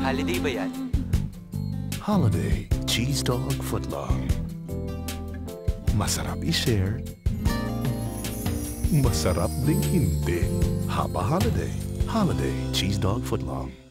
Holiday ba yan? Holiday Cheese Dog Footlong. Masarap i-share. Masarap ding hindi. Hapa Holiday. Holiday Cheese Dog Footlong.